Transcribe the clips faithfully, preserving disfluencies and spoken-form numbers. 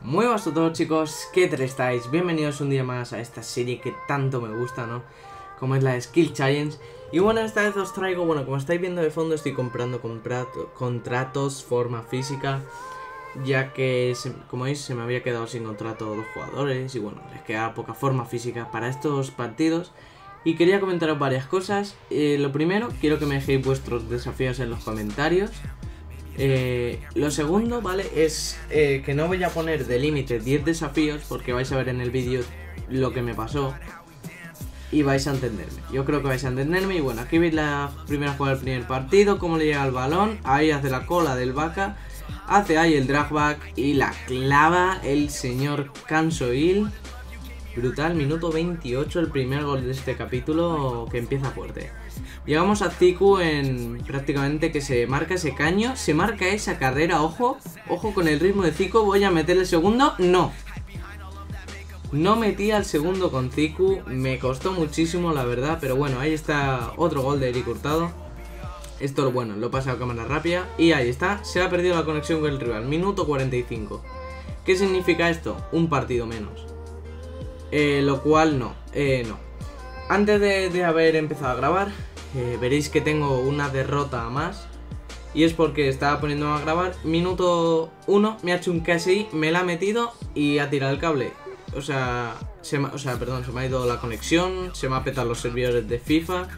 Muy buenas a todos, chicos, ¿qué tal estáis? Bienvenidos un día más a esta serie que tanto me gusta, ¿no? Como es la Skill Challenge. Y bueno, esta vez os traigo, bueno, como estáis viendo de fondo, estoy comprando contrato, contratos, forma física, ya que, se, como veis, se me había quedado sin contrato dos jugadores y bueno, les queda poca forma física para estos partidos. Y quería comentaros varias cosas. Eh, lo primero, quiero que me dejéis vuestros desafíos en los comentarios. Eh, lo segundo, ¿vale? Es eh, que no voy a poner de límite diez desafíos porque vais a ver en el vídeo lo que me pasó y vais a entenderme. Yo creo que vais a entenderme. Y bueno, aquí veis la primera jugada del primer partido, cómo le llega el balón. Ahí hace la cola del vaca, hace ahí el drag back y la clava el señor Cansoil. Brutal, minuto veintiocho, el primer gol de este capítulo que empieza fuerte. Llegamos a Ziku en prácticamente que se marca ese caño, se marca esa carrera, ojo, ojo con el ritmo de Ziku. Voy a meter el segundo, no. No metí al segundo con Ziku, me costó muchísimo la verdad, pero bueno, ahí está otro gol de Eric Hurtado. Esto, bueno, lo pasa a cámara rápida y ahí está, se ha perdido la conexión con el rival, minuto cuarenta y cinco. ¿Qué significa esto? Un partido menos. Eh, lo cual no, eh, no. Antes de, de haber empezado a grabar, eh, veréis que tengo una derrota más. Y es porque estaba poniéndome a grabar. Minuto uno, me ha hecho un K S I, me la ha metido y ha tirado el cable. O sea, se me, o sea, perdón, se me ha ido la conexión, se me ha petado los servidores de FIFA.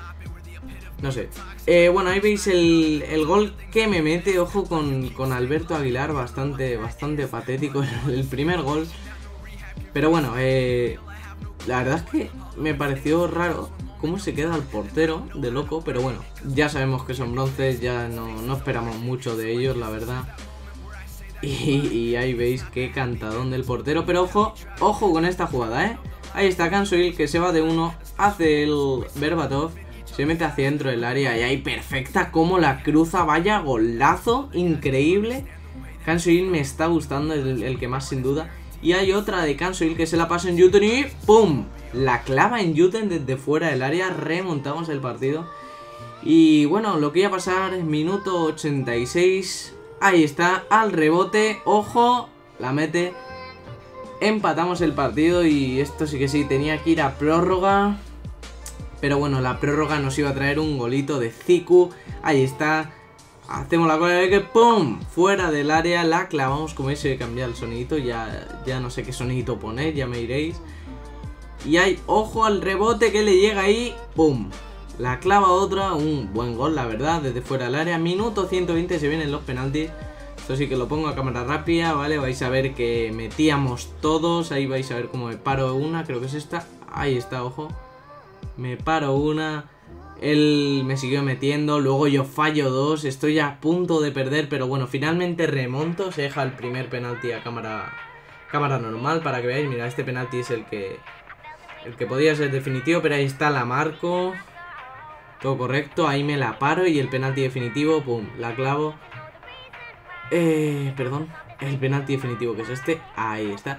No sé. Eh, bueno, ahí veis el, el gol que me mete, ojo con, con Alberto Aguilar, bastante, bastante patético el primer gol. Pero bueno, eh, la verdad es que me pareció raro cómo se queda el portero de loco. Pero bueno, ya sabemos que son bronces, ya no, no esperamos mucho de ellos, la verdad. Y, y ahí veis qué cantadón del portero. Pero ojo, ojo con esta jugada, ¿eh? Ahí está Cansoil que se va de uno, hace el Berbatov, se mete hacia dentro del área y ahí perfecta como la cruza. Vaya golazo, increíble. Cansoil me está gustando, el, el que más sin duda. Y hay otra de Cansoil que se la pasa en Yuten y ¡pum! La clava en Yuten desde fuera del área. Remontamos el partido. Y bueno, lo que iba a pasar, minuto ochenta y seis. Ahí está, al rebote. Ojo, la mete. Empatamos el partido y esto sí que sí, tenía que ir a prórroga. Pero bueno, la prórroga nos iba a traer un golito de Ziku. Ahí está. Hacemos la cola de que ¡pum! Fuera del área, la clavamos. Como veis, se cambia el sonidito. Ya, ya no sé qué sonidito poner, ya me iréis. Y hay, ojo al rebote que le llega ahí. ¡Pum! La clava otra. Un buen gol, la verdad, desde fuera del área. Minuto ciento veinte, se vienen los penaltis. Esto sí que lo pongo a cámara rápida, ¿vale? Vais a ver que metíamos todos. Ahí vais a ver cómo me paro una. Creo que es esta. Ahí está, ojo. Me paro una. Él me siguió metiendo, luego yo fallo dos, estoy a punto de perder, pero bueno, finalmente remonto, se deja el primer penalti a cámara cámara normal para que veáis. Mira, este penalti es el que el que podía ser definitivo, pero ahí está, la marco, todo correcto, ahí me la paro y el penalti definitivo, pum, la clavo. Eh, perdón, el penalti definitivo que es este, ahí está,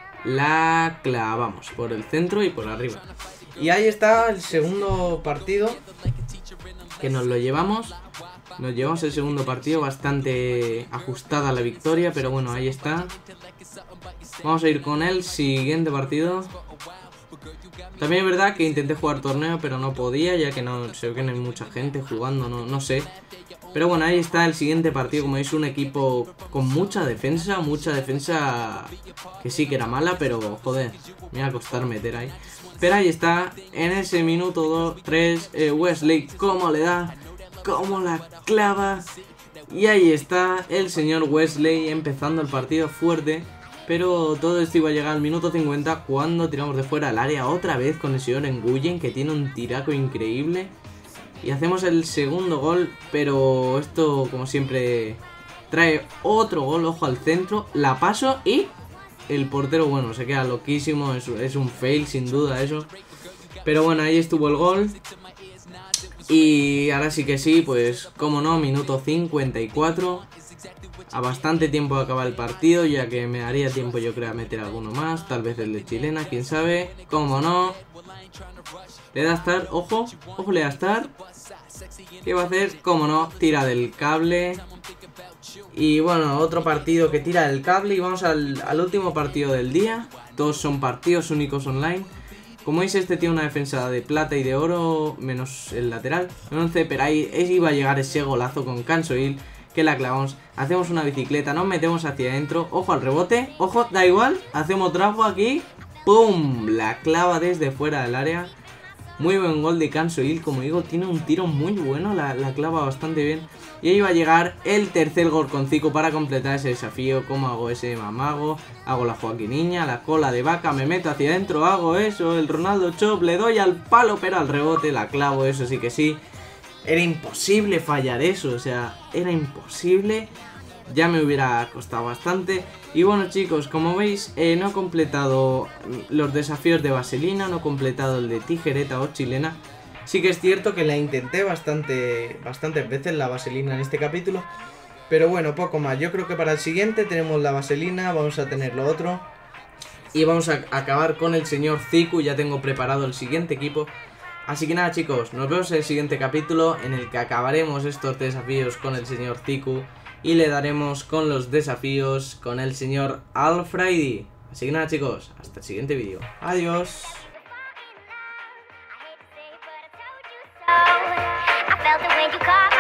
la clavamos por el centro y por arriba. Y ahí está el segundo partido que nos lo llevamos. Nos llevamos el segundo partido, bastante ajustada la victoria, pero bueno, ahí está. Vamos a ir con el siguiente partido. También es verdad que intenté jugar torneo, pero no podía, ya que no sé que no hay mucha gente jugando, no, no sé. Pero bueno, ahí está el siguiente partido. Como veis, un equipo con mucha defensa, mucha defensa que sí que era mala, pero joder, me va a costar meter ahí. Pero ahí está, en ese minuto dos, tres, eh, Wesley, cómo le da, cómo la clava. Y ahí está el señor Wesley empezando el partido fuerte. Pero todo esto iba a llegar al minuto cincuenta cuando tiramos de fuera al área otra vez con el señor Nguyen, que tiene un tiraco increíble. Y hacemos el segundo gol, pero esto como siempre trae otro gol, ojo al centro, la paso y el portero, bueno, se queda loquísimo, es, es un fail sin duda eso. Pero bueno, ahí estuvo el gol. Y ahora sí que sí, pues como no, minuto cincuenta y cuatro. a bastante tiempo de acabar el partido, ya que me daría tiempo yo creo a meter alguno más, tal vez el de chilena, quién sabe, cómo no. Le da a estar, ojo, ojo, le da a estar. ¿Qué va a hacer? Cómo no, tira del cable. Y bueno, otro partido que tira del cable. Y vamos al, al último partido del día. Todos son partidos únicos online. Como veis, este tiene una defensa de plata y de oro, menos el lateral. once, pero ahí iba a llegar ese golazo con Cansoil, que la clavamos. Hacemos una bicicleta, nos metemos hacia adentro. Ojo al rebote, ojo, da igual. Hacemos trapo aquí. ¡Pum! La clava desde fuera del área. Muy buen gol de Cansoil, como digo, tiene un tiro muy bueno, la, la clava bastante bien. Y ahí va a llegar el tercer gol con Zico para completar ese desafío. ¿Cómo hago ese mamago? Hago la Joaquiniña, la cola de vaca, me meto hacia adentro, hago eso, el Ronaldo Chop, le doy al palo, pero al rebote la clavo, eso sí que sí. Era imposible fallar eso, o sea, era imposible. Ya me hubiera costado bastante. Y bueno chicos, como veis, eh, no he completado los desafíos de vaselina, no he completado el de tijereta o chilena. Sí que es cierto que la intenté bastante, bastantes veces la vaselina en este capítulo. Pero bueno, poco más. Yo creo que para el siguiente tenemos la vaselina, vamos a tener lo otro. Y vamos a acabar con el señor Zico, ya tengo preparado el siguiente equipo. Así que nada chicos, nos vemos en el siguiente capítulo en el que acabaremos estos desafíos con el señor Zico. Y le daremos con los desafíos con el señor Alfredi. Así que nada chicos, hasta el siguiente vídeo. Adiós. I felt it when you called.